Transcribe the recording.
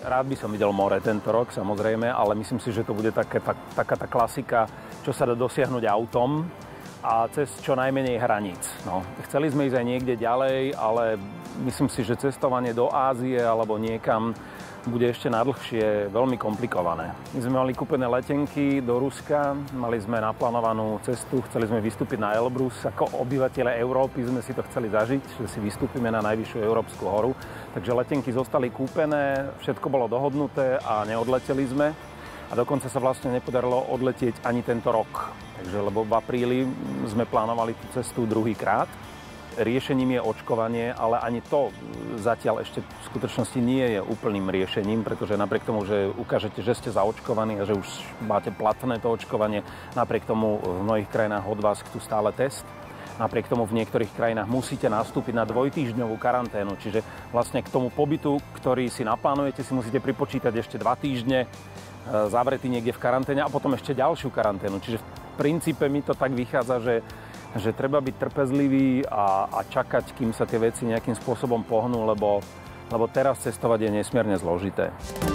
Rád by som videl more tento rok, samozrejme, ale myslím si, že to bude taká tá klasika, čo sa dá dosiahnuť autom a cez čo najmenej hraníc. No, chceli sme ísť aj niekde ďalej, ale myslím si, že cestovanie do Ázie alebo niekam bude ešte nadlhšie veľmi komplikované. My sme mali kúpené letenky do Ruska, mali sme naplánovanú cestu, chceli sme vystúpiť na Elbrus. Ako obyvateľe Európy sme si to chceli zažiť, že si vystúpime na najvyššiu európsku horu. Takže letenky zostali kúpené, všetko bolo dohodnuté a neodleteli sme. A dokonca sa vlastne nepodarilo odletieť ani tento rok. Takže, lebo v apríli sme plánovali tú cestu druhýkrát. Riešením je očkovanie, ale ani to zatiaľ ešte v skutočnosti nie je úplným riešením, pretože napriek tomu, že ukážete, že ste zaočkovaní a že už máte platné to očkovanie, napriek tomu v mnohých krajinách od vás chcú stále test. Napriek tomu v niektorých krajinách musíte nastúpiť na dvojtýždňovú karanténu, čiže vlastne k tomu pobytu, ktorý si naplánujete, si musíte pripočítať ešte 2 týždne zavretý niekde v karanténe a potom ešte ďalšiu karanténu. Čiže v princípe mi to tak vychádza, že treba byť trpezlivý a čakať, kým sa tie veci nejakým spôsobom pohnú, lebo teraz cestovať je nesmierne zložité.